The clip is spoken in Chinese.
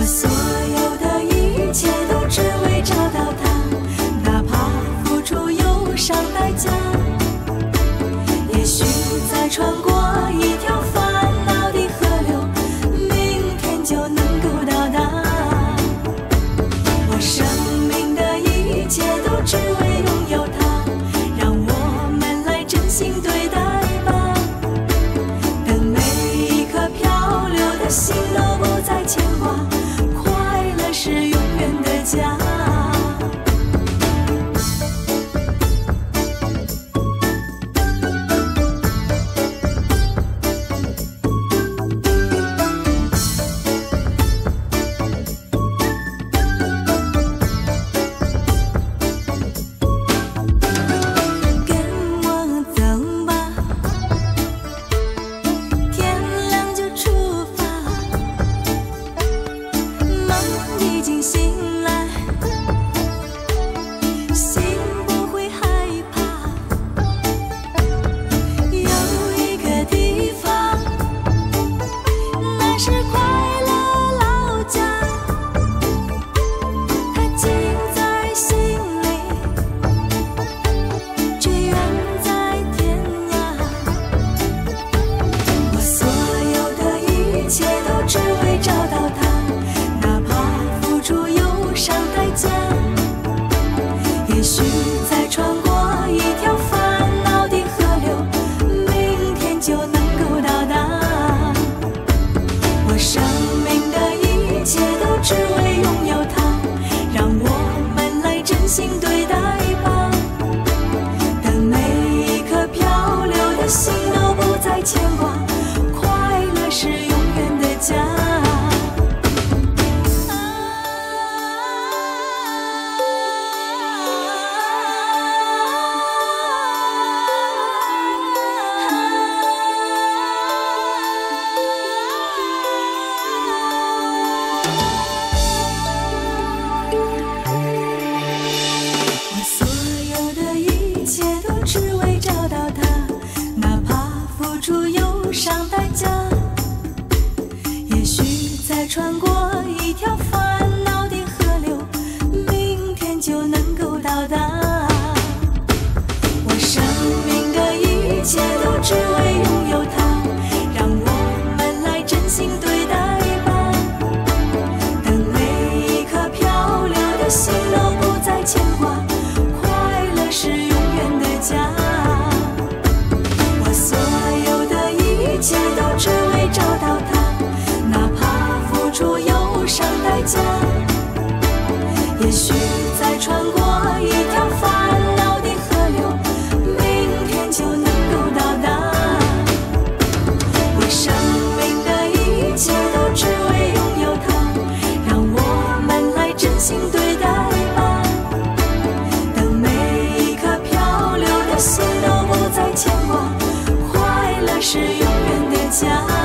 所有的一切都只为找到他，哪怕付出忧伤代价。也许再穿过一条烦恼的河流，明天就能够到达。我生命的一切都只为拥有它，让我们来真心对待吧。等每一颗漂流的心都不再牵挂，快乐是永远的家。也许再穿过一条烦恼的河流，明天就能够到达。我生命的一切都只为拥有它，让我们来真心对待吧。等每一颗漂流的心都不再牵挂，快乐是永远的家。只为找到他，哪怕付出忧伤代价。也许再穿过一条烦恼的河流，明天就能够到达。我生命的一切都只为拥有它，让我们来真心对待吧。等每一颗漂流的心都不再牵挂，快乐是永远的家。我所有的一切都只为找到他，哪怕付出忧伤代价。也许再穿过一条烦恼的河流，明天就能够到达。我生命的一切都只为拥有它，让我们来真心对待吧。等每一颗漂流的心都不再牵挂，快乐是永远的家。